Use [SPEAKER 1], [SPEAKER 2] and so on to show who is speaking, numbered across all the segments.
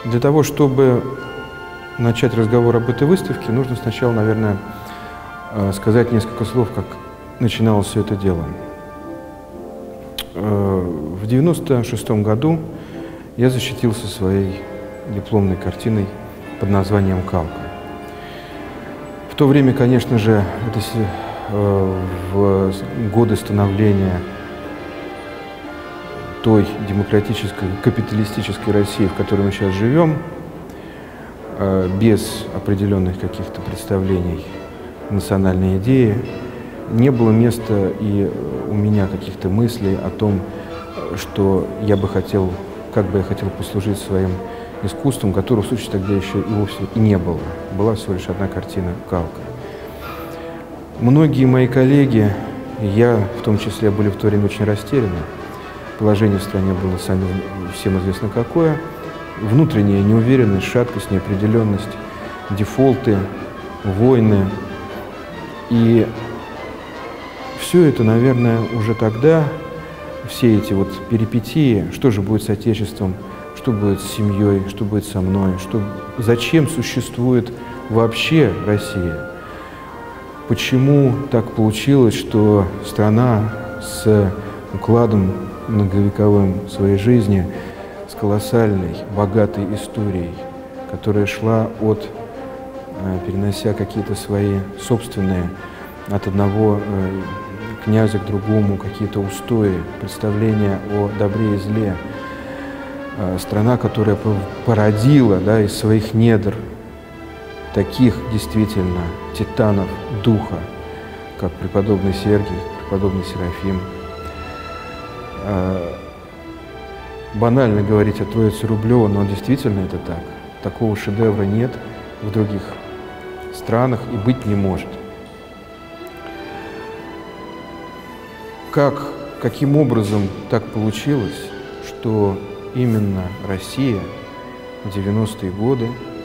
[SPEAKER 1] Для того, чтобы начать разговор об этой выставке, нужно сначала, наверное, сказать несколько слов, как начиналось все это дело. В 1996 году я защитился своей дипломной картиной под названием «Калка». В то время, конечно же, в годы становления той демократической, капиталистической России, в которой мы сейчас живем, без определенных каких-то представлений национальной идеи, не было места и у меня каких-то мыслей о том, что я бы хотел, как бы я хотел послужить своим искусством, которого в случае тогда еще и вовсе и не было. Была всего лишь одна картина «Калка». Многие мои коллеги, и я в том числе, были в то время очень растеряны. Положение в стране было всем известно какое. Внутренняя неуверенность, шаткость, неопределенность, дефолты, войны. И все это, наверное, уже тогда, все эти вот перипетии, что же будет с Отечеством, что будет с семьей, что будет со мной, зачем существует вообще Россия, почему так получилось, что страна с укладом многовековым своей жизни, с колоссальной, богатой историей, которая шла перенося какие-то свои собственные, от одного князя к другому, какие-то устои, представления о добре и зле. Страна, которая породила, да, из своих недр таких действительно титанов духа, как преподобный Сергий, преподобный Серафим. Банально говорить о Троице Рублева, но действительно это так. Такого шедевра нет в других странах и быть не может. Каким образом так получилось, что именно Россия в 90-е годы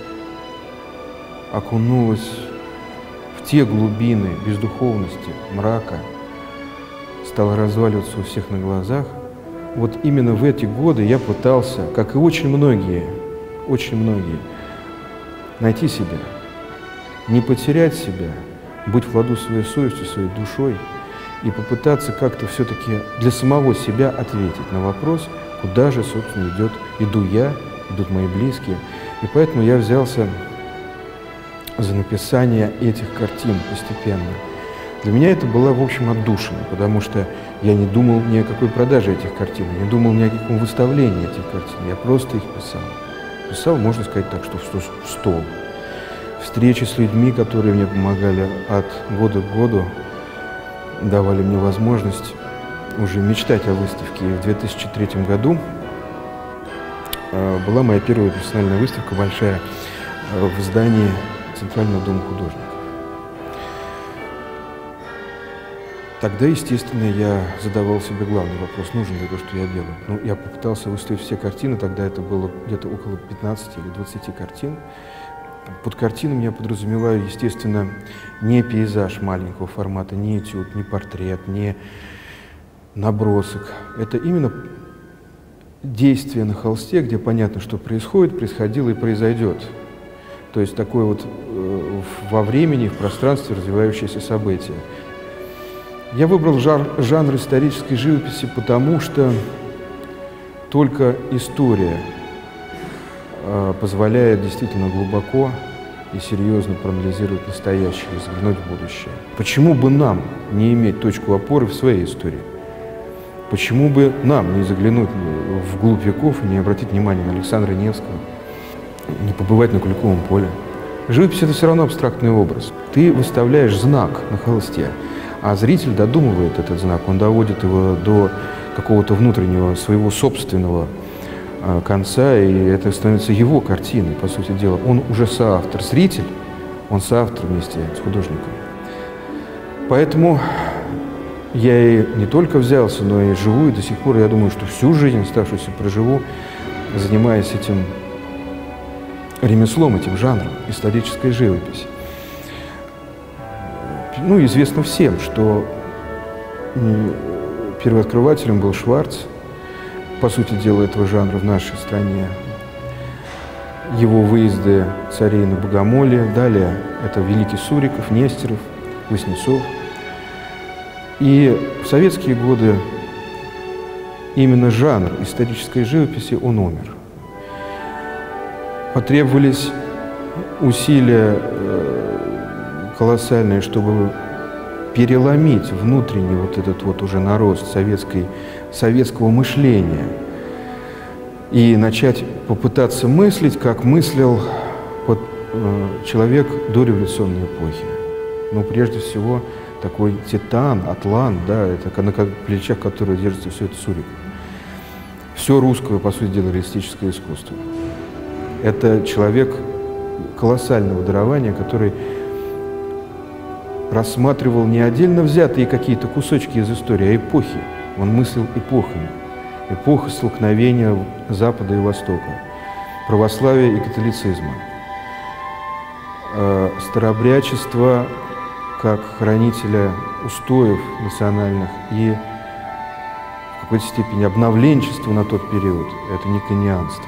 [SPEAKER 1] окунулась в те глубины бездуховности, мрака, стала разваливаться у всех на глазах. Вот именно в эти годы я пытался, как и очень многие, найти себя, не потерять себя, быть в ладу своей совестью, своей душой и попытаться как-то все-таки для самого себя ответить на вопрос, куда же, собственно, иду я, идут мои близкие. И поэтому я взялся за написание этих картин постепенно. Для меня это было, в общем, отдушина, потому что я не думал ни о какой продаже этих картин, не думал ни о каком выставлении этих картин, я просто их писал. Писал, можно сказать так, что в стол. Встречи с людьми, которые мне помогали от года к году, давали мне возможность уже мечтать о выставке. И в 2003 году была моя первая профессиональная выставка, большая, в здании Центрального дома художников. Тогда, естественно, я задавал себе главный вопрос, нужен ли то, что я делаю. Ну, я попытался выставить все картины, тогда это было где-то около 15 или 20 картин. Под картинами я подразумеваю, естественно, не пейзаж маленького формата, не этюд, не портрет, не набросок. Это именно действие на холсте, где понятно, что происходит, происходило и произойдет. То есть такое вот во времени, в пространстве развивающееся событие. Я выбрал жанр исторической живописи, потому что только история позволяет действительно глубоко и серьезно проанализировать настоящее и взглянуть в будущее. Почему бы нам не иметь точку опоры в своей истории? Почему бы нам не заглянуть вглубь веков и не обратить внимание на Александра Невского, не побывать на Куликовом поле? Живопись — это все равно абстрактный образ. Ты выставляешь знак на холсте, а зритель додумывает этот знак, он доводит его до какого-то внутреннего, своего собственного конца, и это становится его картиной, по сути дела. Он уже соавтор. Зритель, он соавтор вместе с художником. Поэтому я и не только взялся, но и живу, и до сих пор, я думаю, что всю жизнь оставшуюся проживу, занимаясь этим ремеслом, этим жанром исторической живописи. Ну, известно всем, что первооткрывателем был Шварц, по сути дела, этого жанра в нашей стране. его выезды царей на богомолье. Далее это Великий Суриков, Нестеров, Васнецов. И в советские годы именно жанр исторической живописи, он умер. Потребовались усилия колоссальные, чтобы переломить внутренний вот этот вот уже нарост советского мышления и начать попытаться мыслить, как мыслил человек дореволюционной эпохи. Ну, прежде всего, такой титан, атлант, да, это на плечах которого держится все это Суриков. Все русское, по сути дела, реалистическое искусство. Это человек колоссального дарования, который рассматривал не отдельно взятые какие-то кусочки из истории, а эпохи. Он мыслил эпохами. Эпоха столкновения Запада и Востока, православия и католицизма, старообрядчества как хранителя устоев национальных и в какой-то степени обновленчества на тот период, это никонианство.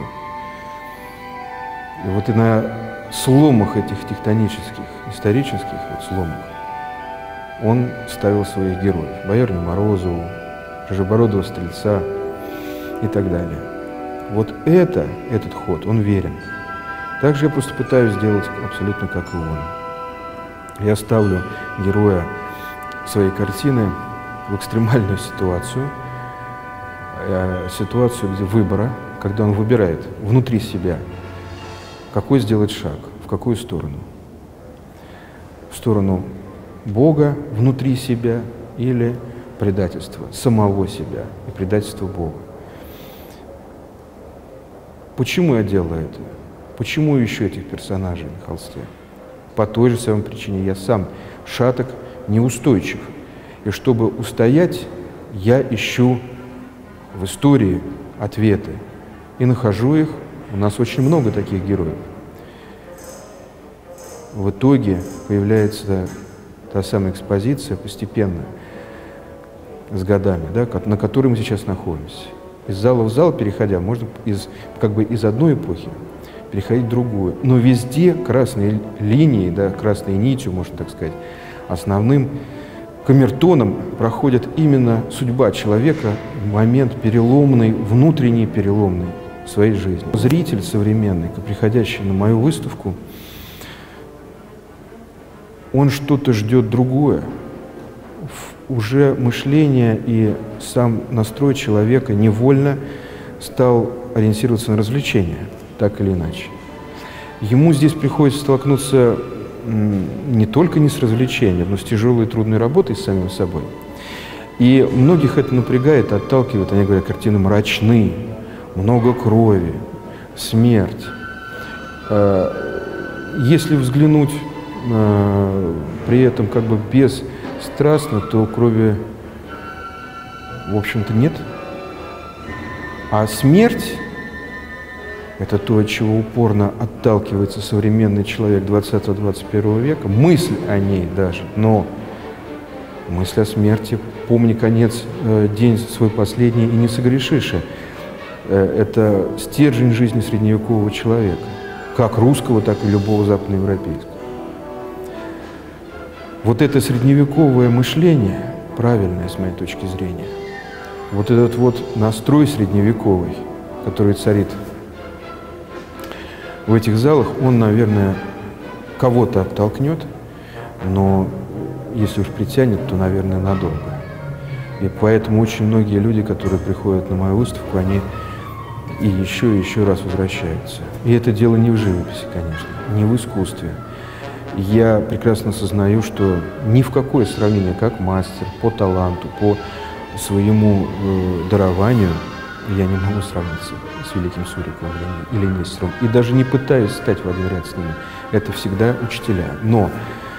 [SPEAKER 1] И вот и на сломах этих тектонических, исторических вот сломах он ставил своих героев. Боярню Морозову, Рыжебородого Стрельца и так далее. Вот этот ход, он верен. Также я просто пытаюсь сделать абсолютно как и он. Я ставлю героя своей картины в экстремальную ситуацию, где выбора, когда он выбирает внутри себя, какой сделать шаг, в какую сторону. В сторону Бога внутри себя или предательства самого себя и предательства Бога. Почему я делаю это? Почему ищу этих персонажей на холсте? По той же самой причине я сам шаток, неустойчив. И чтобы устоять, я ищу в истории ответы. И нахожу их. У нас очень много таких героев. В итоге появляется та самая экспозиция постепенно, с годами, да, на которой мы сейчас находимся. Из зала в зал переходя, можно из одной эпохи переходить в другую. Но везде красной линией, да, красной нитью, можно так сказать, основным камертоном проходит именно судьба человека в момент переломный, внутренний переломный в своей жизни. Зритель современный, приходящий на мою выставку, он что-то ждет другое. Уже мышление и сам настрой человека невольно стал ориентироваться на развлечения, так или иначе. Ему здесь приходится столкнуться не только не с развлечением, но с тяжелой и трудной работой с самим собой. И многих это напрягает, отталкивает. Они говорят, картины мрачны, много крови, смерть. Если взглянуть при этом как бы бесстрастно, то крови, в общем-то, нет. А смерть – это то, от чего упорно отталкивается современный человек 20-21 века, мысль о ней даже, но мысль о смерти, помни конец, день свой последний и не согрешишь. Это стержень жизни средневекового человека, как русского, так и любого западноевропейского. Вот это средневековое мышление, правильное с моей точки зрения, вот этот вот настрой средневековый, который царит в этих залах, он, наверное, кого-то оттолкнет, но если уж притянет, то, наверное, надолго. И поэтому очень многие люди, которые приходят на мою выставку, они и еще раз возвращаются. И это дело не в живописи, конечно, не в искусстве. Я прекрасно осознаю, что ни в какое сравнение, как мастер, по таланту, по своему дарованию, я не могу сравниться с Великим Суриковым или Нестеровым. И даже не пытаюсь стать в один ряд с ними. Это всегда учителя. Но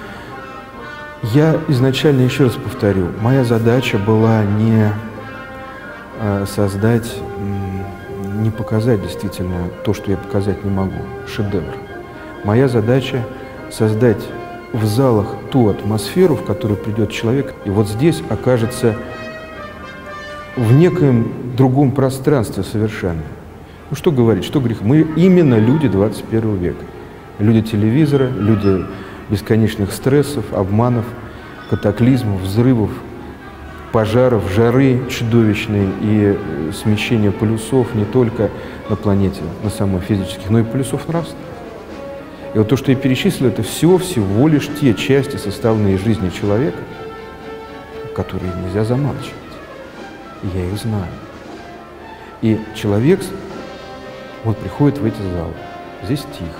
[SPEAKER 1] я изначально, еще раз повторю, моя задача была не создать, не показать действительно то, что я показать не могу, шедевр. Моя задача создать в залах ту атмосферу, в которую придет человек, и вот здесь окажется в некоем другом пространстве совершенно. Ну что говорить, что грех? Мы именно люди 21 века. Люди телевизора, люди бесконечных стрессов, обманов, катаклизмов, взрывов, пожаров, жары чудовищной и смещения полюсов не только на планете, на самой физических, но и полюсов нравственных. И вот то, что я перечислил, это всего лишь те части, составные жизни человека, которые нельзя замалчивать. И я их знаю. И человек, он приходит в эти залы. Здесь тихо.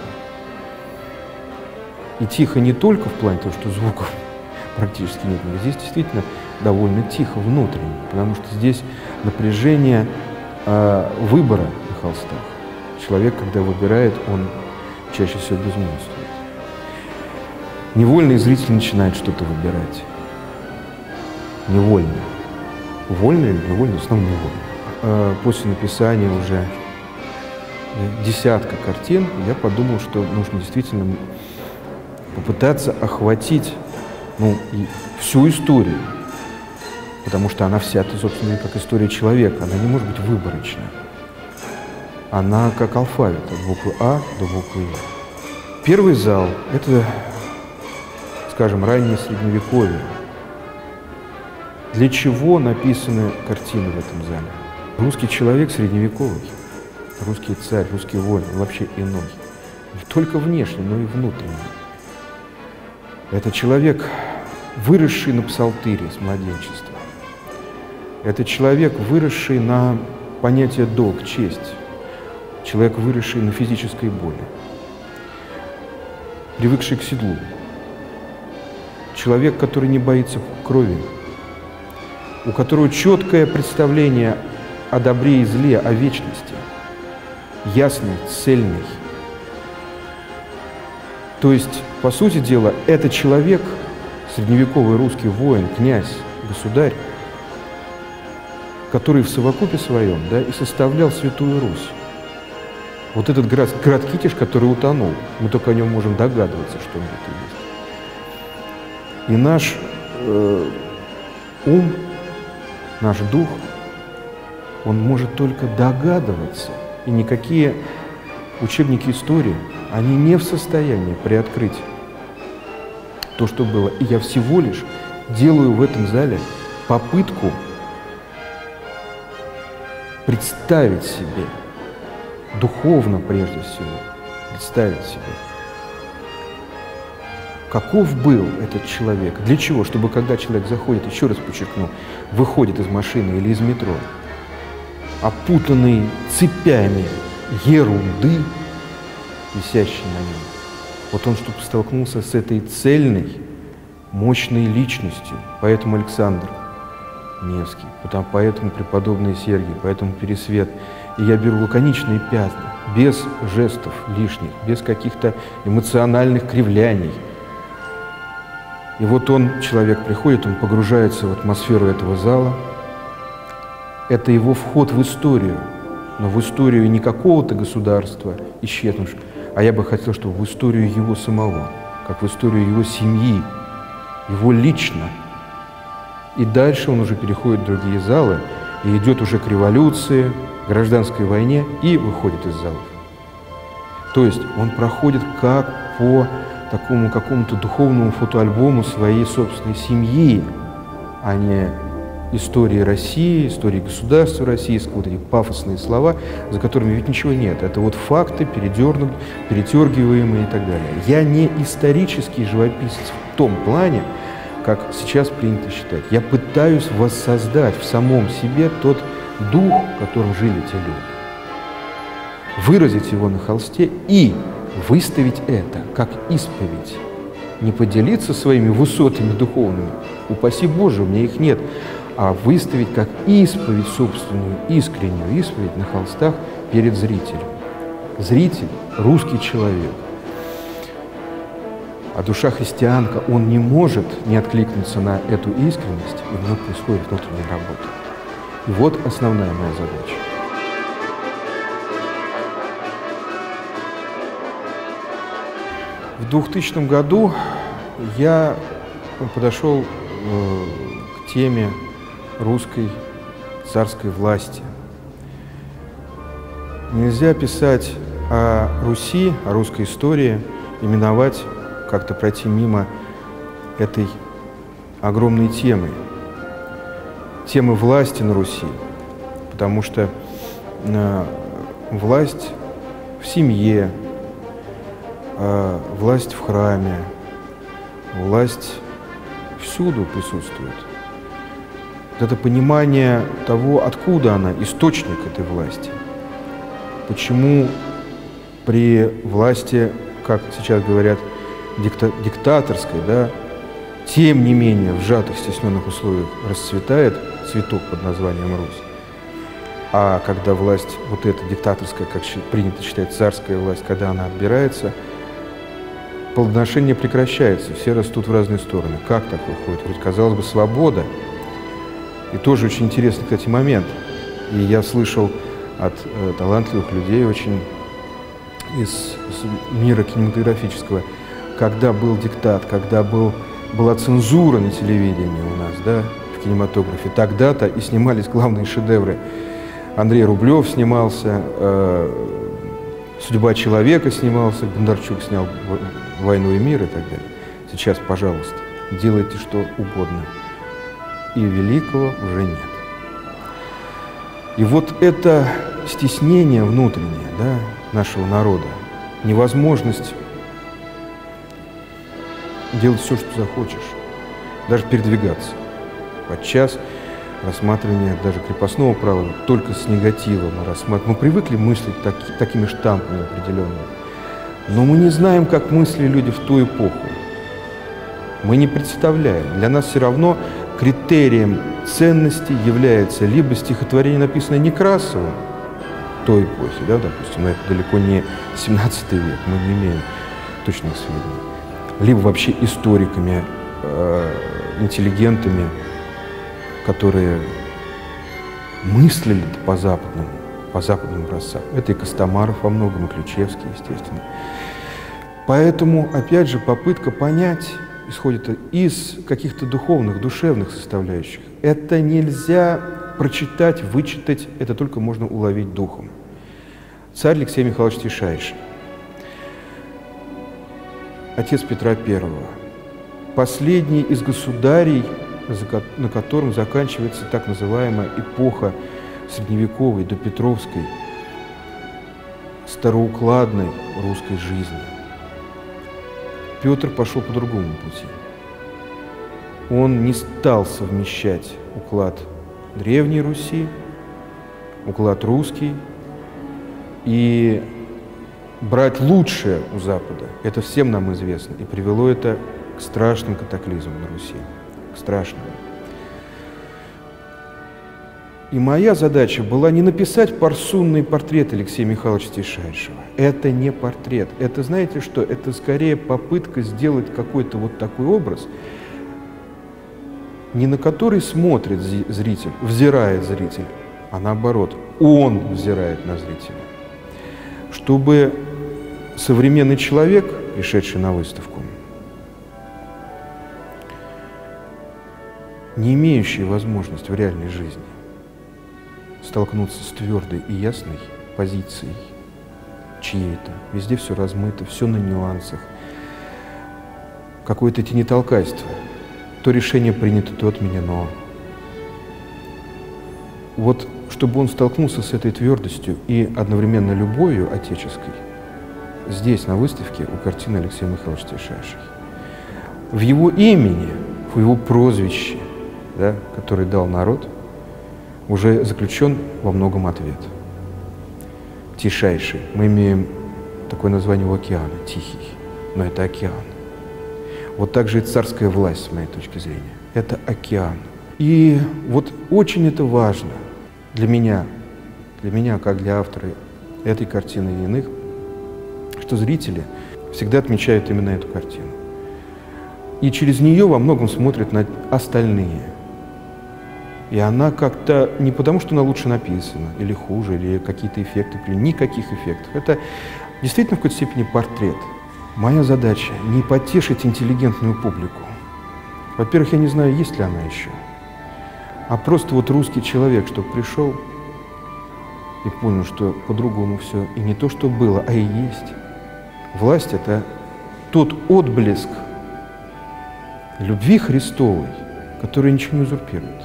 [SPEAKER 1] И тихо не только в плане того, что звуков практически нет, но здесь действительно довольно тихо внутренне, потому что здесь напряжение выбора на холстах. Человек, когда выбирает, он чаще всего безмолвствует. Невольный зритель начинает что-то выбирать. Невольно. Вольно или невольно? В основном невольно. После написания уже десятка картин я подумал, что нужно действительно попытаться охватить и всю историю, потому что она вся, собственно, как история человека, она не может быть выборочной. Она как алфавит, от буквы А до буквы Я. Первый зал – это, скажем, раннее Средневековье. Для чего написаны картины в этом зале? Русский человек средневековый, русский царь, русский воин, он вообще иной. Не только внешне, но и внутренне. Это человек, выросший на псалтыре с младенчества. Это человек, выросший на понятие долг, честь. Человек, выросший на физической боли. Привыкший к седлу. Человек, который не боится крови. У которого четкое представление о добре и зле, о вечности. Ясный, цельный. То есть, по сути дела, это человек, средневековый русский воин, князь, государь, который в совокупе своем, и составлял Святую Русь. Вот этот град Китеж, который утонул, мы только о нем можем догадываться, что он это есть. И наш ум, наш дух, он может только догадываться, и никакие учебники истории, они не в состоянии приоткрыть то, что было. И я всего лишь делаю в этом зале попытку представить себе, духовно прежде всего, представить себе, каков был этот человек. Для чего? Чтобы когда человек заходит, еще раз подчеркну, выходит из машины или из метро, опутанный цепями ерунды, висящей на нем, вот он, чтобы столкнулся с этой цельной, мощной личностью. Поэтому Александр Невский, поэтому преподобный Сергий, поэтому Пересвет. И я беру лаконичные пятна, без жестов лишних, без каких-то эмоциональных кривляний. И вот человек приходит, он погружается в атмосферу этого зала. Это его вход в историю, но в историю не какого-то государства исчезнувшего, а я бы хотел, чтобы в историю его самого, как в историю его семьи, его лично. И дальше он уже переходит в другие залы и идет уже к революции, гражданской войне и выходит из залов. То есть он проходит как по такому какому-то духовному фотоальбому своей собственной семьи, а не истории России, истории государства российского, вот эти пафосные слова, за которыми ведь ничего нет. Это вот факты, перетергиваемые и так далее. Я не исторический живописец в том плане, как сейчас принято считать. Я пытаюсь воссоздать в самом себе тот дух, в котором жили те люди. Выразить его на холсте и выставить это как исповедь. Не поделиться своими высотами духовными, упаси Боже, у меня их нет, а выставить как исповедь собственную, искреннюю исповедь на холстах перед зрителем. Зритель – русский человек. А душа христианка, он не может не откликнуться на эту искренность, и у него происходит внутренняя работа. И вот основная моя задача. В 2000 году я подошел к теме русской царской власти. Нельзя писать о Руси, о русской истории, именовать, как-то пройти мимо этой огромной темы власти на Руси, потому что власть в семье, власть в храме, власть всюду присутствует. Это понимание того, откуда она, источник этой власти. Почему при власти, как сейчас говорят, диктаторской, да, тем не менее в сжатых, стесненных условиях расцветает цветок под названием Русь. А когда власть, вот эта диктаторская, как принято считать, царская власть, когда она отбирается, плодоношение прекращается, все растут в разные стороны. Как так выходит? Вроде, казалось бы, свобода. И тоже очень интересный, кстати, момент. И я слышал от талантливых людей очень из мира кинематографического, когда был диктат, когда была цензура на телевидении у нас, да, в кинематографе, тогда-то и снимались главные шедевры. Андрей Рублев снимался, «Судьба человека» снимался, Бондарчук снял «Войну и мир» и так далее. Сейчас, пожалуйста, делайте что угодно. И великого уже нет. И вот это стеснение внутреннее, да, нашего народа, невозможность делать все, что захочешь, даже передвигаться. Подчас рассматривание даже крепостного права только с негативом мы рассматриваем. Мы привыкли мыслить такими штампами определенными, но мы не знаем, как мыслили люди в ту эпоху. Мы не представляем. Для нас все равно критерием ценности является либо стихотворение, написанное Некрасовым той эпохи, да, допустим, но это далеко не 17 век, мы не имеем точных сведений, либо вообще историками, интеллигентами, которые мыслили по западным образцам. Это и Костомаров во многом, и Ключевский, естественно. Поэтому, опять же, попытка понять исходит из каких-то духовных, душевных составляющих. Это нельзя прочитать, вычитать, это только можно уловить духом. Царь Алексей Михайлович Тишайший, отец Петра I, последний из государей, на котором заканчивается так называемая эпоха средневековой, допетровской, староукладной русской жизни. Петр пошел по другому пути. Он не стал совмещать уклад Древней Руси, уклад русский и брать лучшее у Запада. Это всем нам известно. И привело это к страшным катаклизмам на Руси. К страшным. И моя задача была не написать парсунный портрет Алексея Михайловича Тишайшего. Это не портрет. Это, знаете что, это скорее попытка сделать какой-то вот такой образ, не на который смотрит зритель, взирает зритель, а наоборот, он взирает на зрителя. Чтобы современный человек, пришедший на выставку, не имеющий возможности в реальной жизни столкнуться с твердой и ясной позицией чьей-то. Везде все размыто, все на нюансах. Какое-то тенетолкайство. То решение принято, то отменено. Вот чтобы он столкнулся с этой твердостью и одновременно любовью отеческой, здесь, на выставке, у картины Алексея Михайловича Тишайшего. В его имени, в его прозвище, да, который дал народ, уже заключен во многом ответ. Тишайший. Мы имеем такое название у океана, Тихий, но это океан. Вот так же и царская власть, с моей точки зрения. Это океан. И вот очень это важно для меня, как для автора этой картины и иных, что зрители всегда отмечают именно эту картину. И через нее во многом смотрят на остальные. И она как-то не потому, что она лучше написана, или хуже, или какие-то эффекты, никаких эффектов. Это действительно в какой-то степени портрет. Моя задача — не потешить интеллигентную публику. Во-первых, я не знаю, есть ли она еще. А просто вот русский человек, чтобы пришел и понял, что по-другому все и не то, что было, а и есть. Власть — это тот отблеск любви Христовой, который ничего не узурпирует.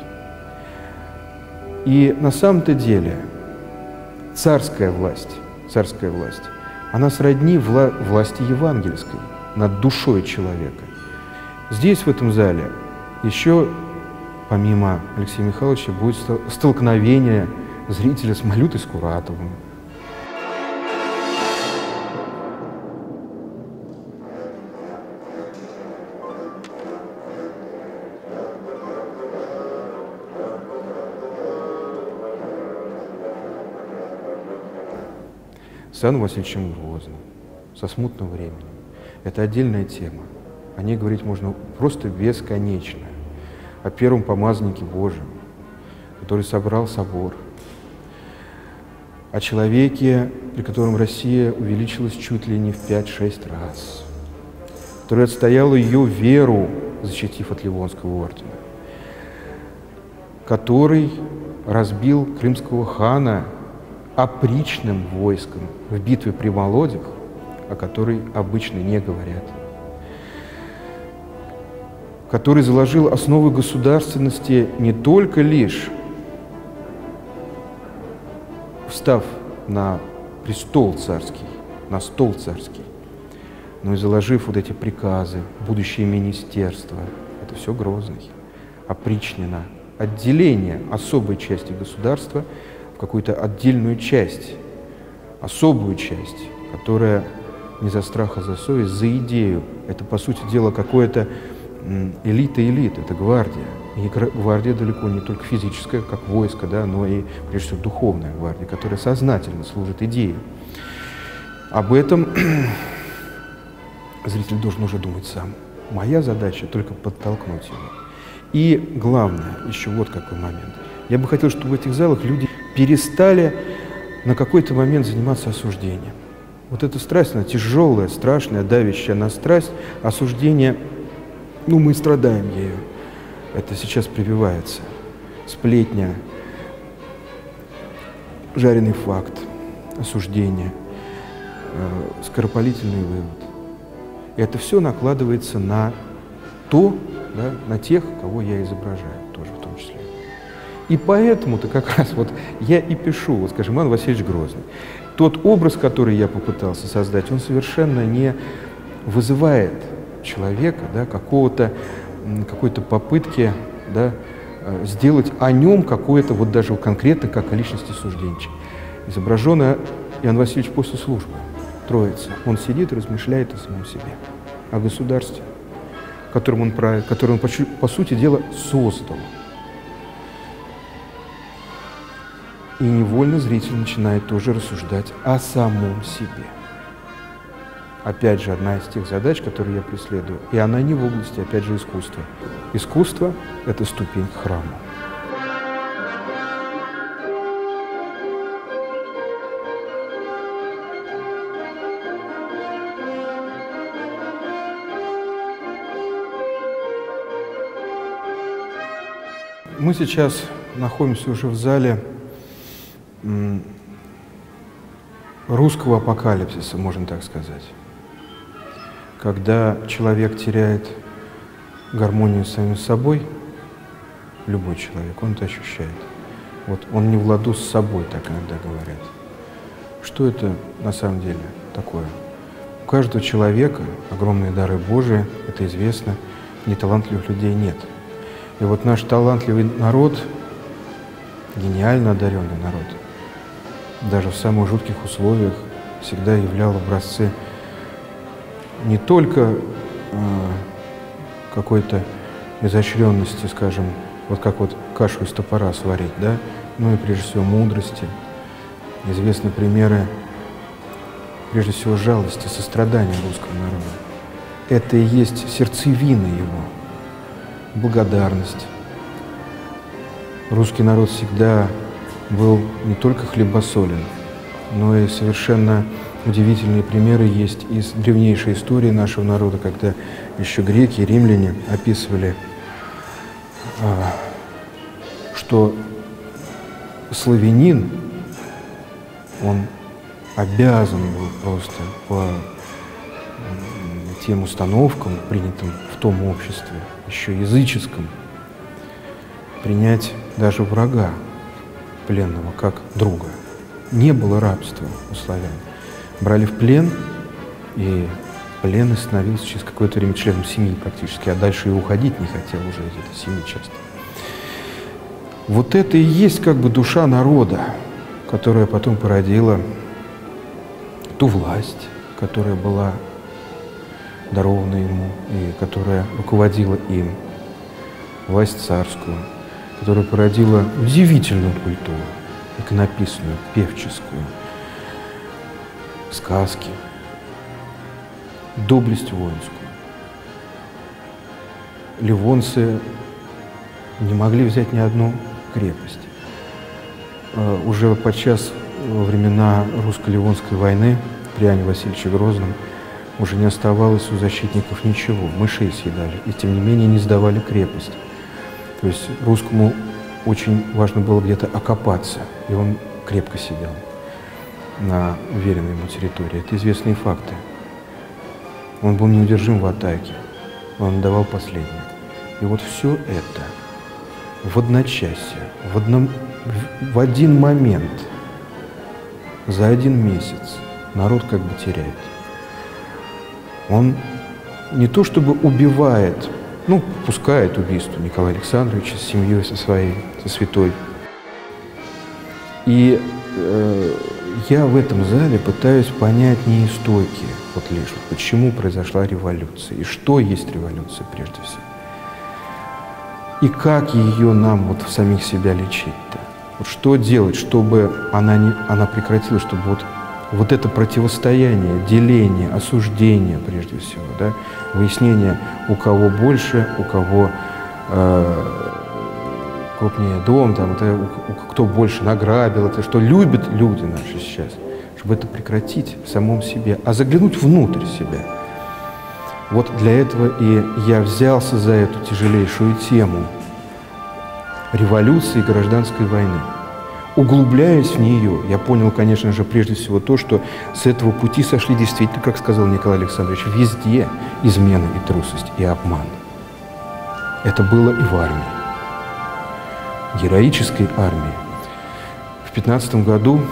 [SPEAKER 1] И на самом-то деле царская власть, она сродни власти евангельской над душой человека. Здесь, в этом зале, еще, помимо Алексея Михайловича, будет столкновение зрителя с Малютой Скуратовым. С Иоанном Васильевичем Грозным, со смутным временем. Это отдельная тема. О ней говорить можно просто бесконечно. О первом помазаннике Божьем, который собрал собор. О человеке, при котором Россия увеличилась чуть ли не в 5-6 раз. Который отстоял ее веру, защитив от Ливонского ордена. Который разбил крымского хана опричным войском в битве при Молодях, о которой обычно не говорят, который заложил основы государственности не только лишь встав на престол царский, на стол царский, но и заложив вот эти приказы, будущее министерство. Это все Грозный. Опричнина, отделение особой части государства в какую-то отдельную часть, особую часть, которая не за страх, а за совесть, за идею. Это, по сути дела, какое-то элита, это гвардия. И гвардия далеко не только физическая, как войско, да, но и, прежде всего, духовная гвардия, которая сознательно служит идее. Об этом зритель должен уже думать сам. Моя задача только подтолкнуть его. И главное, еще вот какой момент. Я бы хотел, чтобы в этих залах люди перестали на какой-то момент заниматься осуждением. Вот эта страсть, она тяжелая, страшная, давящая на страсть, осуждение, ну, мы страдаем ею. Это сейчас прививается. Сплетня, жареный факт, осуждение, скоропалительный вывод. И это все накладывается на то, да, на тех, кого я изображаю, тоже в том числе. И поэтому-то как раз вот я и пишу, вот, скажем, Иоанн Васильевич Грозный. Тот образ, который я попытался создать, он совершенно не вызывает человека, да, какой-то попытки, да, сделать о нем какое-то, вот даже конкретно, как о личности сужденче. Изображен Иоанн Васильевич после службы, Троица. Он сидит и размышляет о самом себе, о государстве, которым он правит, которое он, по сути дела, создал. И невольно зритель начинает тоже рассуждать о самом себе. Опять же, одна из тех задач, которые я преследую, и она не в области, опять же, искусства. Искусство — это ступень к храму. Мы сейчас находимся уже в зале русского апокалипсиса, можно так сказать. Когда человек теряет гармонию с самим собой, любой человек, он это ощущает. Вот он не в ладу с собой, так иногда говорят. Что это на самом деле такое? У каждого человека огромные дары Божии, это известно, неталантливых людей нет. И вот наш талантливый народ, гениально одаренный народ, даже в самых жутких условиях всегда являл образцы не только какой-то изощренности, скажем, вот как вот кашу из топора сварить, да, но и прежде всего мудрости. Известны примеры, прежде всего, жалости, сострадания русского народа. Это и есть сердцевина его, благодарность. Русский народ всегда был не только хлебосолен, но и совершенно удивительные примеры есть из древнейшей истории нашего народа, когда еще греки и римляне описывали, что славянин он обязан был просто по тем установкам, принятым в том обществе, еще языческом, принять даже врага пленного как друга. Не было рабства у славян. Брали в плен, и пленный становился через какое-то время членом семьи практически, а дальше и уходить не хотел уже из этой семьи часто. Вот это и есть как бы душа народа, которая потом породила ту власть, которая была дарована ему и которая руководила им, власть царскую, которая породила удивительную культуру, иконописную, певческую, сказки, доблесть воинскую. Ливонцы не могли взять ни одну крепость. Уже подчас во времена русско-ливонской войны при Иоанне Васильевиче Грозном уже не оставалось у защитников ничего, мышей съедали, и тем не менее не сдавали крепость. То есть русскому очень важно было где-то окопаться, и он крепко сидел на уверенной ему территории. Это известные факты. Он был неудержим в атаке, он давал последнее. И вот все это в одночасье, в один момент, за один месяц народ как бы теряет. Он не то чтобы убивает, ну, пускает убийство Николая Александровича с семьей, со святой. И я в этом зале пытаюсь понять неистоки, вот лишь, почему произошла революция, и что есть революция прежде всего. И как ее нам вот в самих себя лечить-то? Вот что делать, чтобы она прекратилась, чтобы вот это противостояние, деление, осуждение, прежде всего, да, выяснение, у кого больше, у кого крупнее дом, там, кто больше награбил, это что любят люди наши сейчас, чтобы это прекратить в самом себе, а заглянуть внутрь себя. Вот для этого и я взялся за эту тяжелейшую тему революции и гражданской войны. Углубляясь в нее, я понял, конечно же, прежде всего то, что с этого пути сошли действительно, как сказал Николай Александрович, везде измена и трусость, и обман. Это было и в армии, героической армии. В 15 году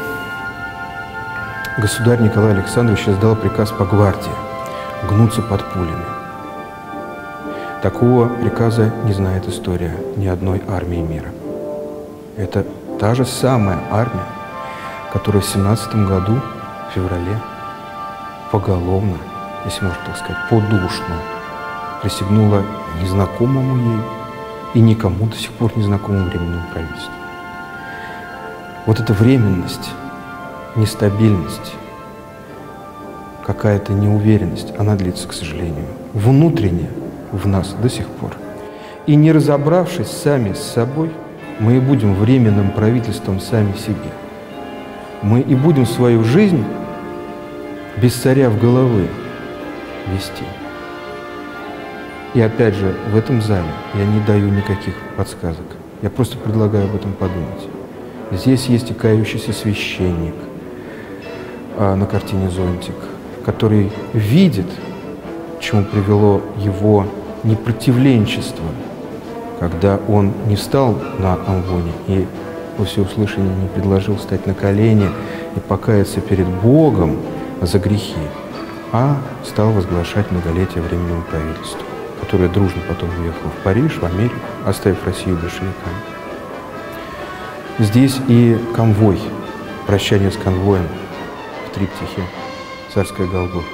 [SPEAKER 1] государь Николай Александрович издал приказ по гвардии гнуться под пулями. Такого приказа не знает история ни одной армии мира. Это та же самая армия, которая в 17 году, в феврале, поголовно, если можно так сказать, подушно присягнула незнакомому ей и никому до сих пор незнакомому временному правительству. Вот эта временность, нестабильность, какая-то неуверенность, она длится, к сожалению, внутренне в нас до сих пор. И не разобравшись сами с собой, мы и будем временным правительством сами себе. Мы и будем свою жизнь без царя в головы вести. И опять же, в этом зале я не даю никаких подсказок. Я просто предлагаю об этом подумать. Здесь есть и кающийся священник на картине «Зонтик», который видит, к чему привело его непротивленчество, когда он не встал на амвоне и во всеуслышание не предложил встать на колени и покаяться перед Богом за грехи, а стал возглашать многолетие Временному правительству, которое дружно потом уехало в Париж, в Америку, оставив Россию большевиками. Здесь и конвой, прощание с конвоем в триптихе «Царская Голгофа».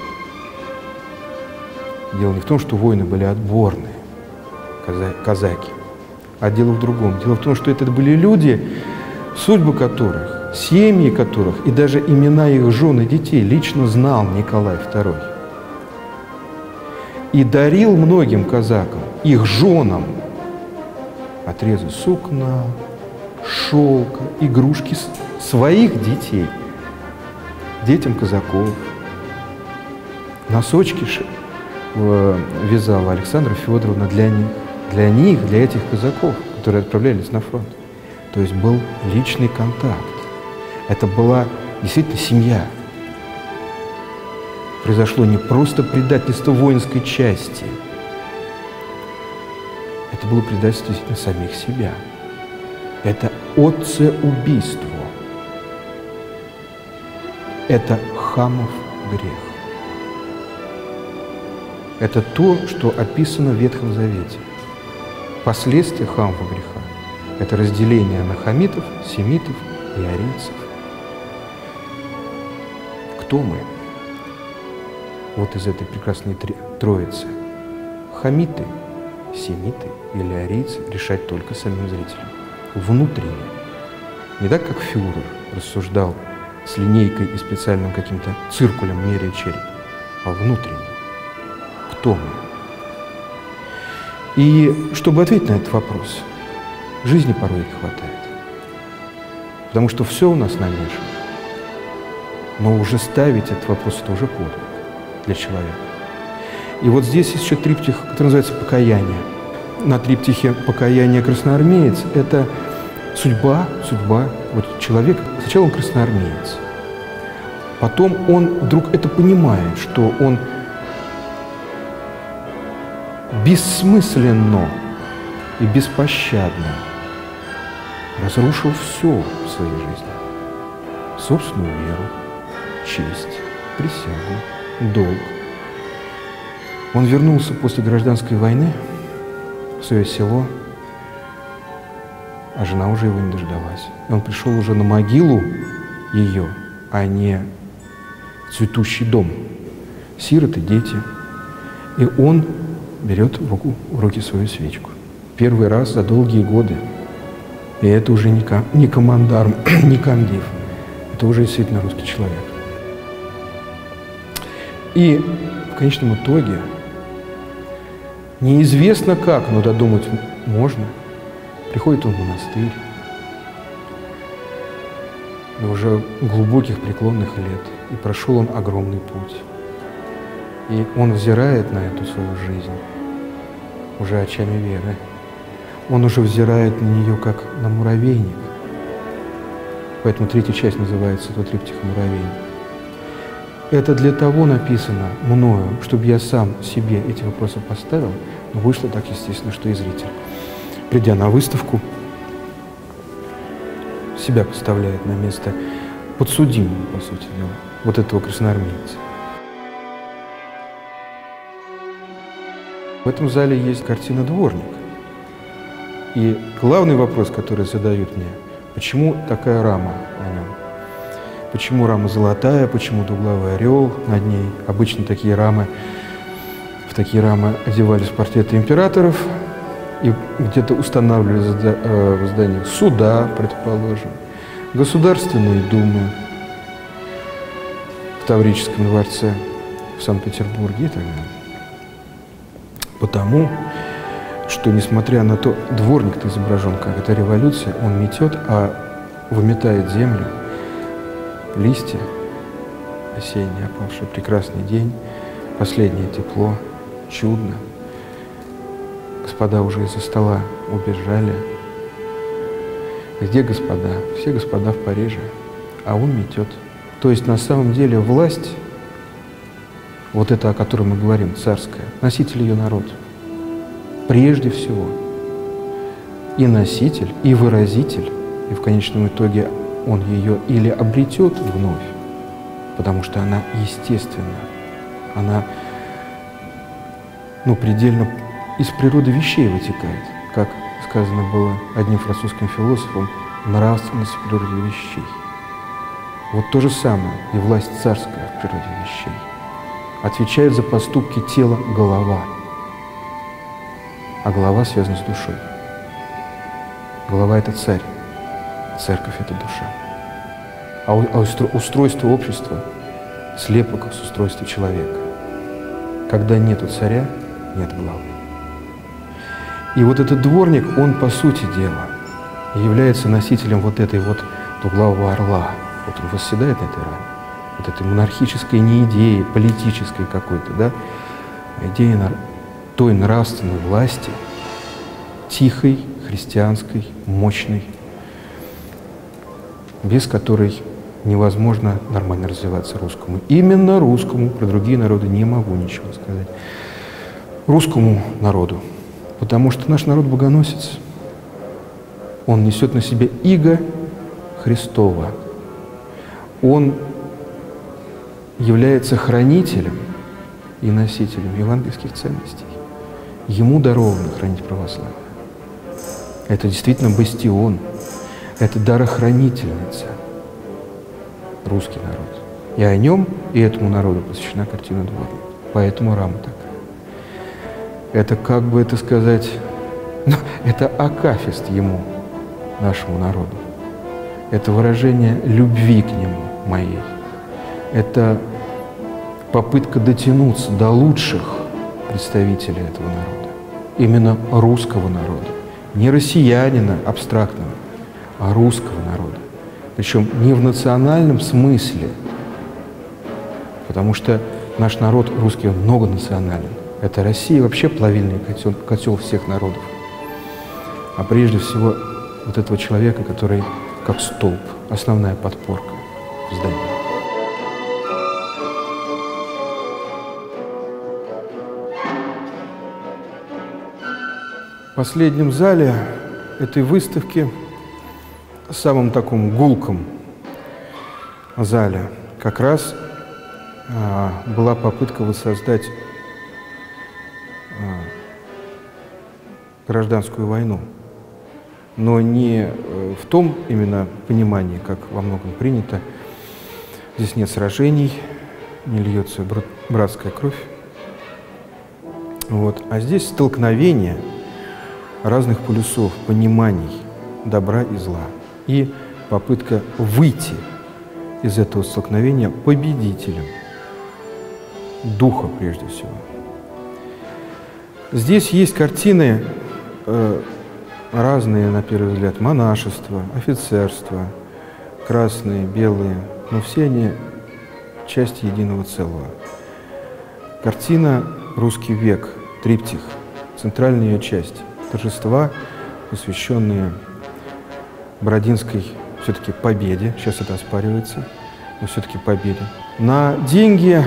[SPEAKER 1] Дело не в том, что воины были отборные, казаки, а дело в другом. Дело в том, что это были люди, судьбы которых, семьи которых и даже имена их жен и детей лично знал Николай II. И дарил многим казакам, их женам, отрезы сукна, шелка, игрушки своих детей, детям казаков. Носочки вязала Александра Федоровна для них, для этих казаков, которые отправлялись на фронт. То есть был личный контакт. Это была действительно семья. Произошло не просто предательство воинской части, это было предательство действительно самих себя. Это отцеубийство. Это Хамов грех. Это то, что описано в Ветхом Завете. Последствия Хамова греха – это разделение на хамитов, семитов и арийцев. Кто мы? Вот из этой прекрасной троицы. Хамиты, семиты или арийцы решать только самим зрителям. Внутренне. Не так, как фюрер рассуждал с линейкой и специальным каким-то циркулем меряя череп, а внутренне. Кто мы? И чтобы ответить на этот вопрос, жизни порой не хватает. Потому что все у нас намешано. Но уже ставить этот вопрос – это уже подвиг для человека. И вот здесь есть еще триптих, который называется «Покаяние». На триптихе «Покаяние красноармеец» – это судьба вот человека. Сначала он красноармеец, потом он вдруг это понимает, что он бессмысленно и беспощадно разрушил все в своей жизни. Собственную веру, честь, присягу, долг. Он вернулся после гражданской войны в свое село, а жена уже его не дождалась. И он пришел уже на могилу ее, а не цветущий дом. Сироты, дети. И он берет в руки свою свечку. Первый раз за долгие годы. И это уже не командарм, не комдив. Это уже действительно русский человек. И в конечном итоге неизвестно как, но додумать можно. Приходит он в монастырь, и уже глубоких преклонных лет, и прошел он огромный путь. И он взирает на эту свою жизнь уже очами веры. Он уже взирает на нее как на муравейник. Поэтому третья часть называется «Тот триптих муравейник». Это для того написано мною, чтобы я сам себе эти вопросы поставил, но вышло так, естественно, что и зритель, придя на выставку, себя поставляет на место подсудимого, по сути дела, вот этого красноармейца. В этом зале есть картина «Дворник». И главный вопрос, который задают мне, почему такая рама на нем? Почему рама золотая, почему двуглавый орел над ней? Обычно в такие рамы одевались портреты императоров и где-то устанавливали в зданиях суда, предположим, Государственные думы в Таврическом дворце в Санкт-Петербурге и так далее. Потому что, несмотря на то, дворник-то изображен как это революция, он метет, а выметает землю, листья осенние, опавшие, прекрасный день, последнее тепло, чудно. Господа уже из-за стола убежали. Где господа? Все господа в Париже, а он метет. То есть на самом деле власть, вот это, о которой мы говорим, царская, носитель ее народ. Прежде всего. И носитель, и выразитель, и в конечном итоге он ее или обретет вновь, потому что она естественна, она, предельно из природы вещей вытекает, как сказано было одним французским философом, нравственность в природе вещей. Вот то же самое и власть царская в природе вещей. Отвечает за поступки тела голова, а голова связана с душой. Голова – это царь, церковь – это душа. А устройство общества – слепок с устройства человека. Когда нету царя, нет главы. И вот этот дворник, он, по сути дела, является носителем вот этой вот двуглавого орла. Вот он восседает на этой раме. Вот этой монархической не идеи, политической какой-то, да, а идеи той нравственной власти, тихой, христианской, мощной, без которой невозможно нормально развиваться русскому. Именно русскому, про другие народы не могу ничего сказать. Русскому народу. Потому что наш народ богоносец. Он несет на себе иго Христова. Он является хранителем и носителем евангельских ценностей. Ему даровано хранить православие. Это действительно бастион, это дарохранительница, русский народ. И о нем, и этому народу посвящена картина «Дворник». Поэтому рама такая. Это, как бы это сказать, это акафист ему, нашему народу. Это выражение любви к нему моей. Это попытка дотянуться до лучших представителей этого народа. Именно русского народа. Не россиянина абстрактного, а русского народа. Причем не в национальном смысле, потому что наш народ русский многонационален. Это Россия вообще плавильный котел всех народов. А прежде всего вот этого человека, который как столб, основная подпорка в здании. В последнем зале этой выставки, самом таком гулком зале, как раз была попытка воссоздать гражданскую войну. Но не в том именно понимании, как во многом принято. Здесь нет сражений, не льется братская кровь. Вот. А здесь столкновение разных полюсов, пониманий добра и зла. И попытка выйти из этого столкновения победителем духа, прежде всего. Здесь есть картины разные, на первый взгляд, монашество, офицерство, красные, белые, но все они части единого целого. Картина «Русский век», триптих, центральная ее часть, торжества, посвященные Бородинской все-таки победе, сейчас это оспаривается, но все-таки победе. На деньги,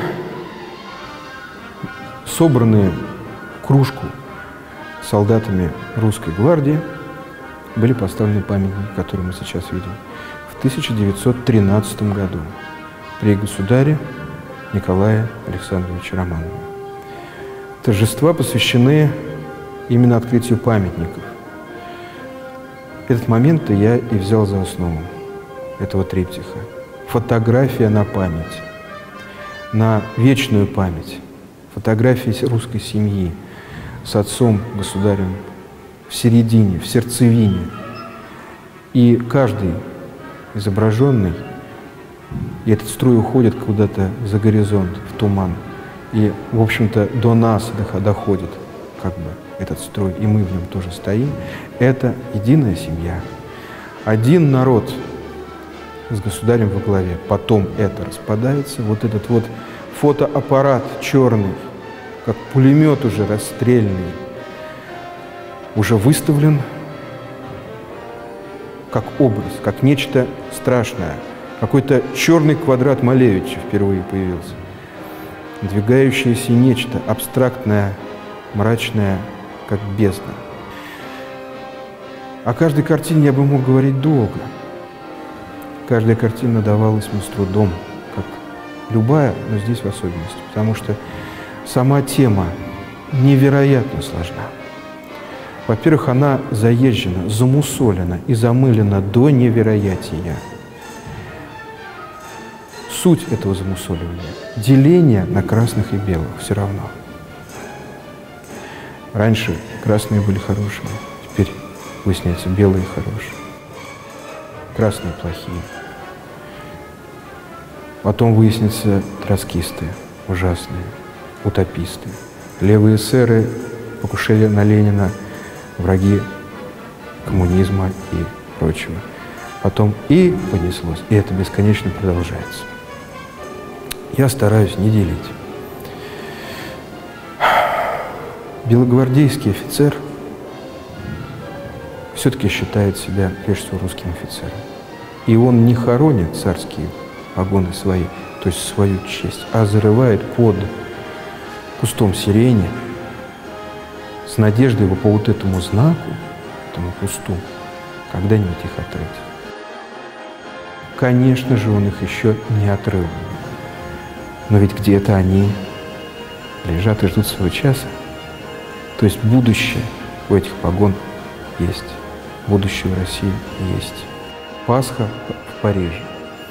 [SPEAKER 1] собранные в кружку солдатами русской гвардии, были поставлены памятники, которые мы сейчас видим, в 1913 году при государе Николае Александровиче Романове. Торжества посвящены именно открытию памятников. Этот момент я и взял за основу этого триптиха. Фотография на память, на вечную память. Фотография русской семьи с отцом, государем в середине, в сердцевине. И каждый изображенный, и этот строй уходит куда-то за горизонт, в туман. И, в общем-то, до нас доходит как бы этот строй, и мы в нем тоже стоим. Это единая семья. Один народ с государем во главе. Потом это распадается. Вот этот вот фотоаппарат черный, как пулемет уже расстрельный, уже выставлен как образ, как нечто страшное. Какой-то черный квадрат Малевича впервые появился. Двигающееся нечто абстрактное, мрачное, как бездна. О каждой картине я бы мог говорить долго. Каждая картина давалась мне с трудом, как любая, но здесь в особенности, потому что сама тема невероятно сложна. Во-первых, она заезжена, замусолена и замылена до невероятия. Суть этого замусоливания – деление на красных и белых все равно. Раньше красные были хорошие, теперь, выясняется, белые хорошие, красные плохие. Потом выяснится троцкисты ужасные, утописты, левые эсеры, покушения на Ленина, враги коммунизма и прочего. Потом и понеслось, и это бесконечно продолжается. Я стараюсь не делить. Белогвардейский офицер все-таки считает себя, прежде всего, русским офицером. И он не хоронит царские погоны свои, то есть свою честь, а зарывает под кустом сирени с надеждой его по вот этому знаку, этому кусту, когда-нибудь их отрыть. Конечно же, он их еще не отрыл. Но ведь где-то они лежат и ждут своего часа. То есть будущее у этих погон есть. Будущее в России есть. Пасха в Париже.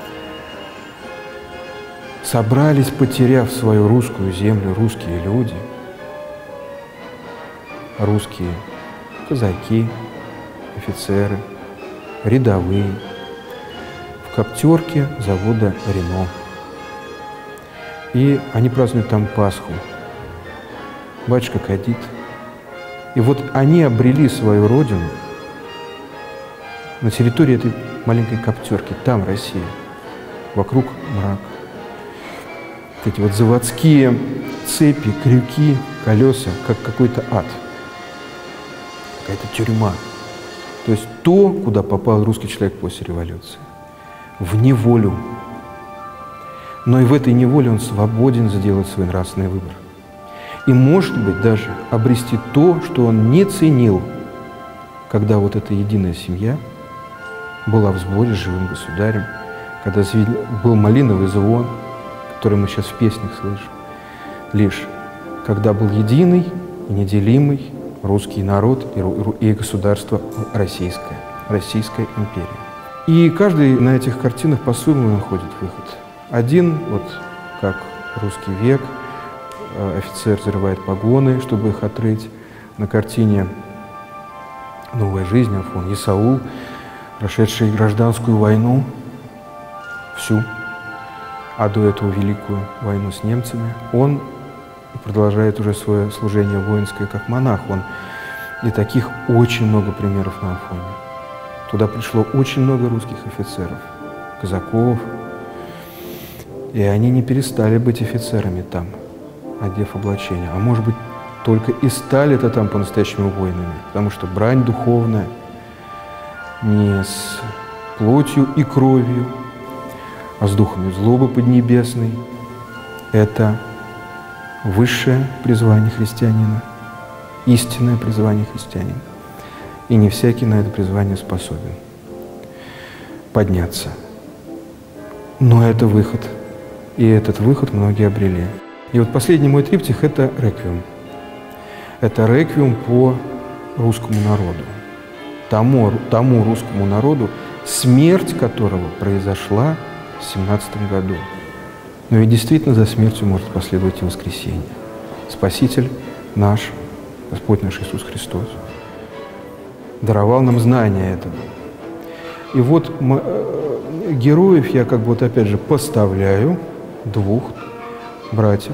[SPEAKER 1] Собрались, потеряв свою русскую землю, русские люди, русские казаки, офицеры, рядовые, в коптерке завода «Рено». И они празднуют там Пасху. Батюшка кадит. И вот они обрели свою родину на территории этой маленькой коптерки, там Россия, вокруг мрак. Эти вот заводские цепи, крюки, колеса, как какой-то ад, какая-то тюрьма. То есть то, куда попал русский человек после революции, в неволю. Но и в этой неволе он свободен сделать свой нравственный выбор. И, может быть, даже обрести то, что он не ценил, когда вот эта единая семья была в сборе с живым государем, когда был малиновый звон, который мы сейчас в песнях слышим, лишь когда был единый и неделимый русский народ и государство российское, Российская империя. И каждый на этих картинах по-своему находит выход. Один, вот как русский век, офицер зарывает погоны, чтобы их отрыть. На картине «Новая жизнь» Афон Исаул, прошедший гражданскую войну, всю, а до этого великую войну с немцами, он продолжает уже свое служение воинское как монах. И таких очень много примеров на Афоне. Туда пришло очень много русских офицеров, казаков, и они не перестали быть офицерами там, одев облачение. А может быть, только и стали-то там по-настоящему воинами, потому что брань духовная не с плотью и кровью, а с духами злобы поднебесной. Это высшее призвание христианина, истинное призвание христианина. И не всякий на это призвание способен подняться. Но это выход. И этот выход многие обрели. И вот последний мой триптих – это реквием. Это реквием по русскому народу. Тому русскому народу, смерть которого произошла в 17 году. Но ведь действительно за смертью может последовать и воскресение. Спаситель наш, Господь наш Иисус Христос, даровал нам знание этого. И вот героев я как бы вот опять же поставляю, двух братьев.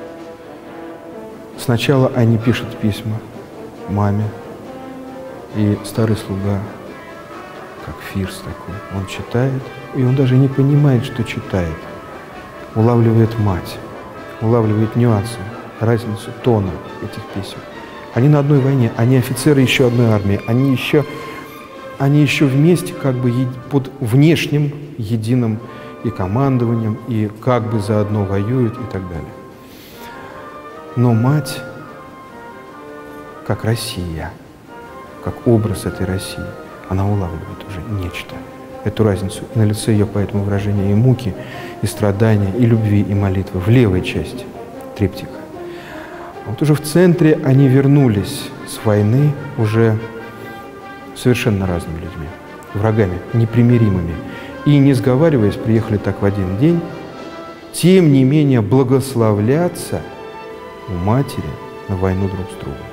[SPEAKER 1] Сначала они пишут письма маме, и старый слуга, как Фирс такой, он читает, и он даже не понимает, что читает. Улавливает мать, улавливает нюансы, разницу тона этих писем. Они на одной войне, они офицеры еще одной армии, они еще вместе как бы под внешним единым и командованием, и как бы заодно воюют и так далее. Но мать, как Россия, как образ этой России, она улавливает уже нечто, эту разницу. И на лице ее поэтому выражение и муки, и страдания, и любви, и молитвы в левой части триптиха. А вот уже в центре они вернулись с войны уже совершенно разными людьми, врагами, непримиримыми. И, не сговариваясь, приехали так в один день, тем не менее благословляться у матери на войну друг с другом.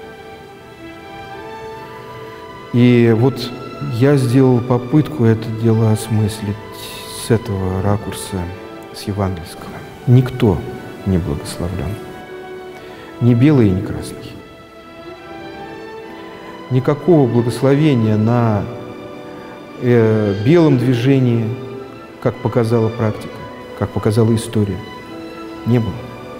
[SPEAKER 1] И вот я сделал попытку это дело осмыслить с этого ракурса, с евангельского. Никто не благословлен. Ни белый, ни красный. Никакого благословения на белом движении, как показала практика, как показала история, не было.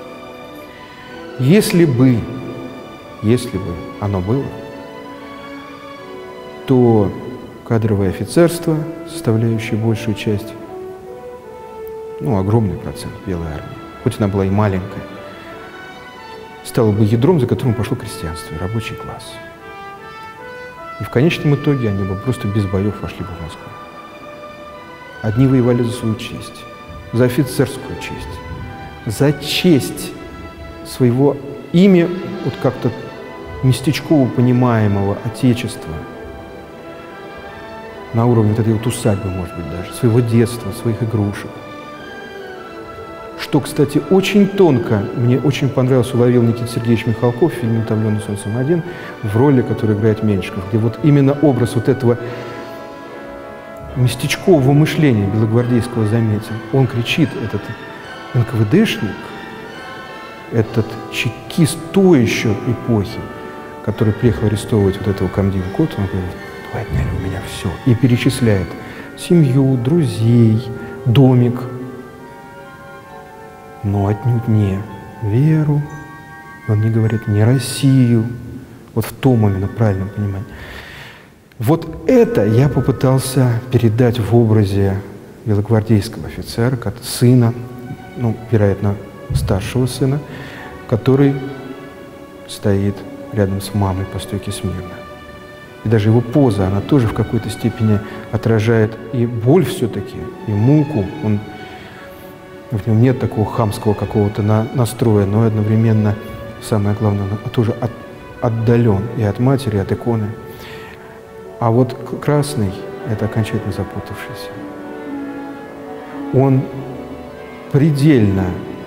[SPEAKER 1] Если бы оно было, то кадровое офицерство, составляющее большую часть, ну, огромный процент Белой армии, хоть она была и маленькая, стало бы ядром, за которым пошло крестьянство, рабочий класс. И в конечном итоге они бы просто без боев вошли бы в Москву. Одни воевали за свою честь, за офицерскую честь, за честь своего ими вот как-то местечково понимаемого отечества, на уровне вот этой вот усадьбы, может быть, даже, своего детства, своих игрушек. Что, кстати, очень тонко, мне очень понравился, уловил Никита Сергеевич Михалков в фильме «Утомленный солнцем один» в роли, которую играет Меньшиков, где вот именно образ вот этого местечкового мышления белогвардейского заметен. Он кричит, этот НКВДшник, этот чекист той еще эпохи, который приехал арестовывать вот этого комдива Котова, он говорит: вы отняли у меня все. И перечисляет семью, друзей, домик, но отнюдь не веру, он не говорит не Россию, вот в том именно правильном понимании. Вот это я попытался передать в образе белогвардейского офицера, как сына, ну, вероятно, старшего сына, который стоит рядом с мамой по стойке смирно. И даже его поза, она тоже в какой-то степени отражает и боль все-таки, и муку. В нем нет такого хамского какого-то настроя, но одновременно, самое главное, он тоже отдален и от матери, и от иконы. А вот красный – это окончательно запутавшийся. Он предельно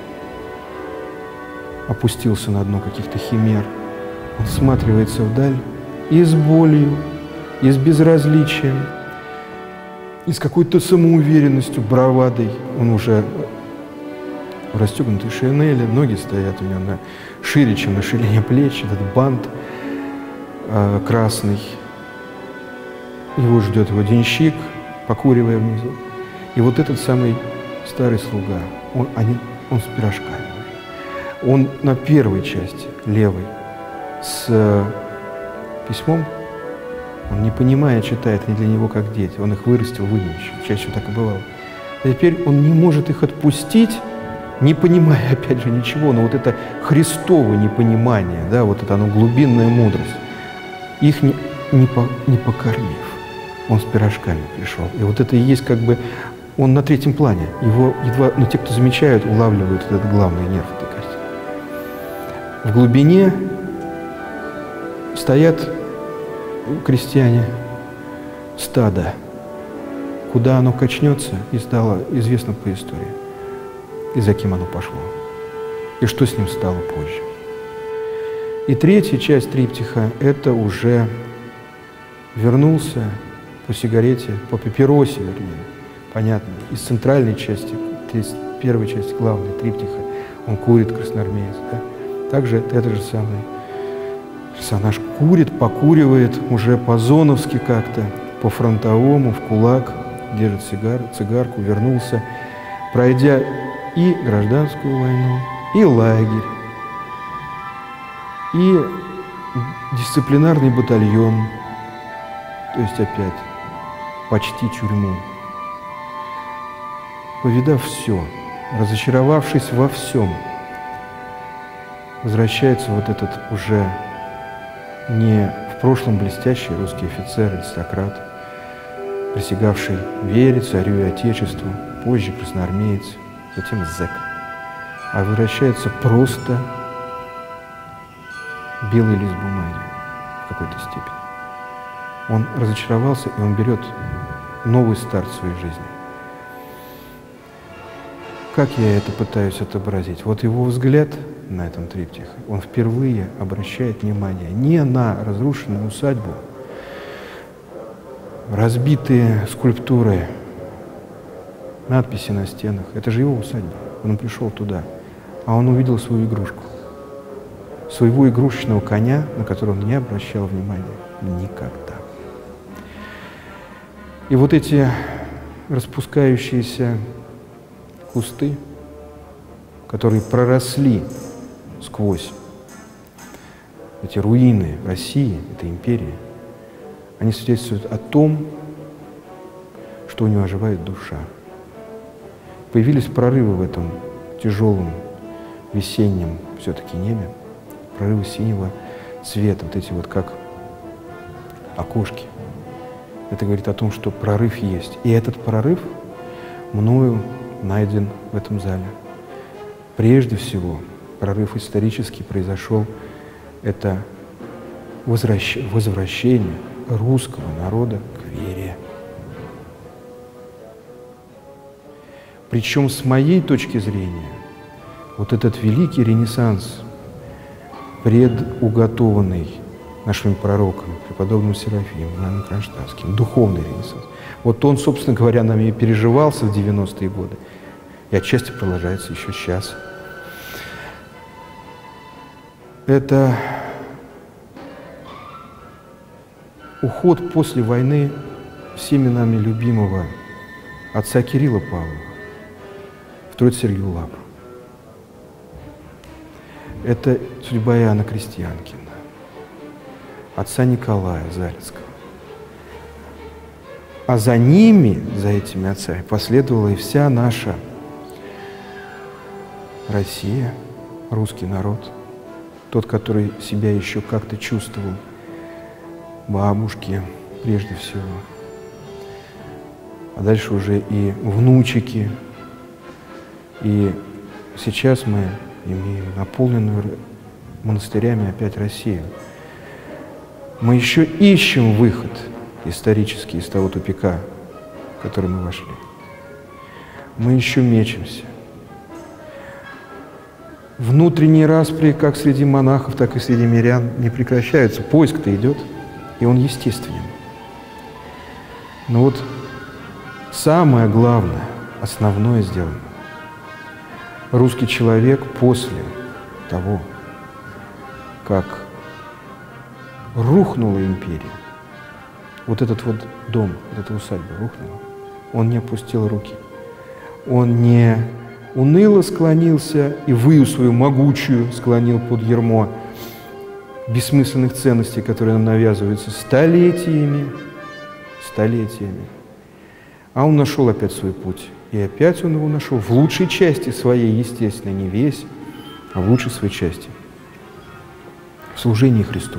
[SPEAKER 1] опустился на дно каких-то химер. Он всматривается вдаль и с болью, и с безразличием, и с какой-то самоуверенностью, бравадой. Он уже в расстегнутой шинели, ноги стоят у него шире, чем на ширине плеч, этот бант красный. Его ждет его денщик, покуривая внизу. И вот этот самый старый слуга, он с пирожками. Он на первой части, левой, с письмом, он не понимая, читает, не для него как дети. Он их вырастил, выненчил, чаще так и бывало. А теперь он не может их отпустить, не понимая, опять же, ничего, но вот это христовое непонимание, да, вот это оно, глубинная мудрость, их не покормив. Он с пирожками пришел. И вот это и есть как бы, он на третьем плане. Его едва, но те, кто замечают, улавливают этот главный нерв этой картины. В глубине стоят крестьяне, стадо. Куда оно качнется, и стало известно по истории. И за кем оно пошло. И что с ним стало позже. И третья часть триптиха – это уже вернулся по сигарете, по папиросе, вернее, понятно, из центральной части, первой части главной триптиха, он курит, красноармеец. Да? Также этот же самый персонаж курит, покуривает уже по-зоновски как-то, по-фронтовому, в кулак, держит цигарку, вернулся, пройдя и гражданскую войну, и лагерь, и дисциплинарный батальон, то есть опять почти тюрьму. Повидав все, разочаровавшись во всем, возвращается вот этот уже не в прошлом блестящий русский офицер, аристократ, присягавший вере, царю и отечеству, позже красноармеец, затем зэк, а возвращается просто белый лист бумаги в какой-то степени. Он разочаровался, и он берет новый старт в своей жизни. Как я это пытаюсь отобразить? Вот его взгляд на этом триптихе, он впервые обращает внимание не на разрушенную усадьбу, разбитые скульптуры, надписи на стенах. Это же его усадьба. Он пришел туда, а он увидел свою игрушку. Своего игрушечного коня, на которого он не обращал внимания никогда. И вот эти распускающиеся кусты, которые проросли сквозь эти руины России, этой империи, они свидетельствуют о том, что у него оживает душа. Появились прорывы в этом тяжелом весеннем все-таки небе, прорывы синего цвета, вот эти вот как окошки. Это говорит о том, что прорыв есть. И этот прорыв мною найден в этом зале. Прежде всего, прорыв исторический произошел, это возвращение русского народа к вере. Причем, с моей точки зрения, вот этот великий ренессанс, предуготованный нашими пророками, преподобным Серафимом, Иоанном Кронштадтским, духовный ренессанс, вот он, собственно говоря, нами и переживался в 90-е годы, и отчасти продолжается еще сейчас. Это уход после войны всеми нами любимого отца Кирилла Павлова в Троице-Сергиеву Лавру. Это судьба Иоанна Крестьянкина, отца Николая Залицкого. А за ними, за этими отцами, последовала и вся наша Россия, русский народ, тот, который себя еще как-то чувствовал, бабушки прежде всего, а дальше уже и внучики. И сейчас мы имеем наполненную монастырями опять Россию. Мы еще ищем выход исторический из того тупика, в который мы вошли. Мы еще мечемся. Внутренние распри, как среди монахов, так и среди мирян, не прекращаются. Поиск-то идет, и он естественен. Но вот самое главное, основное сделано. Русский человек после того, как рухнула империя, вот этот вот дом, вот эта усадьба рухнула, он не опустил руки, он не уныло склонился и выю свою могучую склонил под ярмо бессмысленных ценностей, которые нам навязываются столетиями, а он нашел опять свой путь. И опять он его нашел в лучшей части своей, естественно, не весь, а в лучшей своей части, в служении Христу.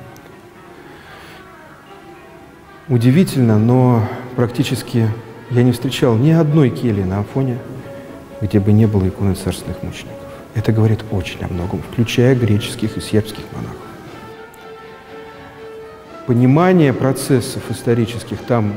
[SPEAKER 1] Удивительно, но практически я не встречал ни одной кельи на Афоне, где бы не было иконы царственных мучеников. Это говорит очень о многом, включая греческих и сербских монахов. Понимание процессов исторических там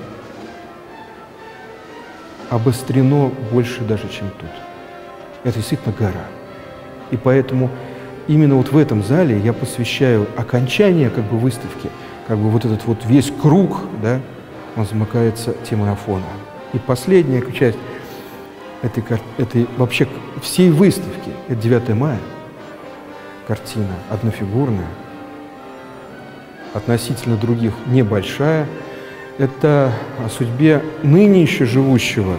[SPEAKER 1] обострено больше даже, чем тут. Это действительно гора. И поэтому именно вот в этом зале я посвящаю окончание как бы выставки, как бы вот этот вот весь круг, да, он замыкается темой Афона. И последняя часть этой вообще всей выставки, это 9 мая, картина однофигурная, относительно других небольшая. Это о судьбе ныне еще живущего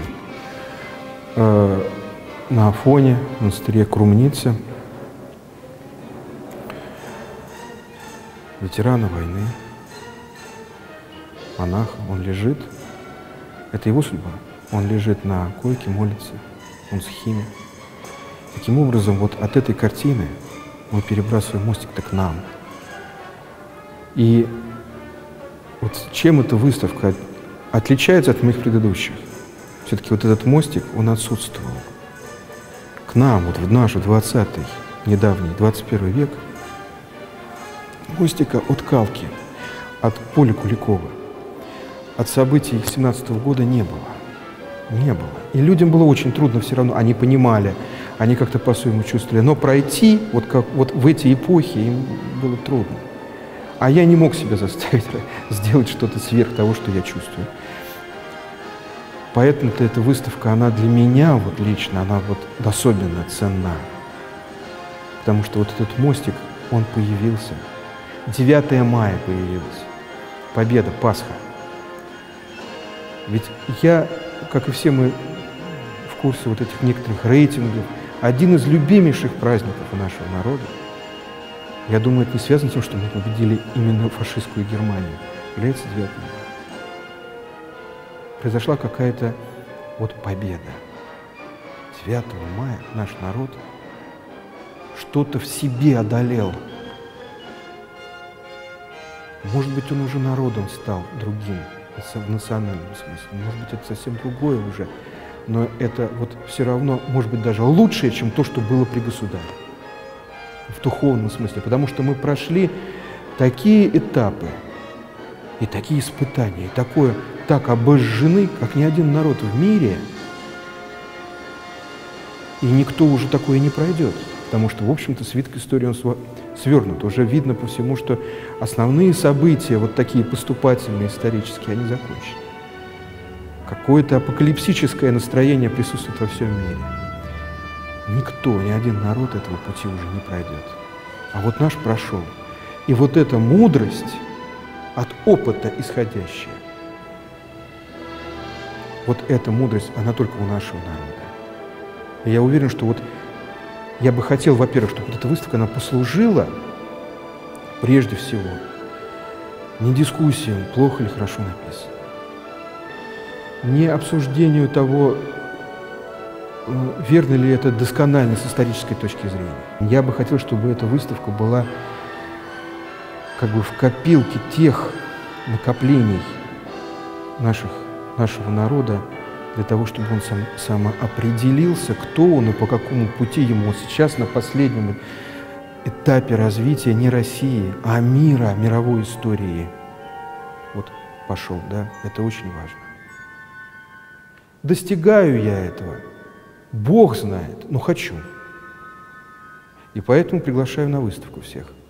[SPEAKER 1] на Афоне, в монастыре Крумница, ветерана войны, монаха. Он лежит, это его судьба, он лежит на койке, молится, он в схиме. Таким образом, вот от этой картины мы перебрасываем мостик-то к нам. И вот чем эта выставка отличается от моих предыдущих? Все-таки вот этот мостик, он отсутствовал. К нам, вот в наш 20-й, недавний 21 век, мостика от Калки, от поля Куликова, от событий 17-го года не было. Не было. И людям было очень трудно все равно. Они понимали, они как-то по-своему чувствовали. Но пройти, вот как вот в эти эпохи, им было трудно. А я не мог себя заставить сделать что-то сверх того, что я чувствую. Поэтому-то эта выставка, она для меня вот лично, она вот особенно ценна. Потому что вот этот мостик, он появился. 9 мая появился. Победа, Пасха. Ведь я, как и все мы в курсе вот этих некоторых рейтингов, один из любимейших праздников у нашего народа, я думаю, это не связано с тем, что мы победили именно фашистскую Германию, является 9 мая. произошла какая-то вот победа. 9 мая наш народ что-то в себе одолел. Может быть, он уже народом стал другим, в национальном смысле. Может быть, это совсем другое уже. Но это вот все равно, может быть, даже лучшее, чем то, что было при государе. В духовном смысле. Потому что мы прошли такие этапы и такие испытания, и такое, так обожжены, как ни один народ в мире. И никто уже такое не пройдет. Потому что, в общем-то, свиток истории он свернут. Уже видно по всему, что основные события, вот такие поступательные, исторические, они закончены. Какое-то апокалипсическое настроение присутствует во всем мире. Никто, ни один народ этого пути уже не пройдет. А вот наш прошел. И вот эта мудрость, от опыта исходящая, вот эта мудрость, она только у нашего народа. И я уверен, что вот я бы хотел, во-первых, чтобы вот эта выставка, она послужила прежде всего не дискуссиям, плохо или хорошо написано, не обсуждению того, верно ли это досконально с исторической точки зрения. Я бы хотел, чтобы эта выставка была как бы в копилке тех накоплений нашего народа, для того, чтобы он самоопределился, кто он и по какому пути ему сейчас на последнем этапе развития не России, а мира, мировой истории. Вот пошел, да, это очень важно. Достигаю я этого, Бог знает, но хочу. И поэтому приглашаю на выставку всех.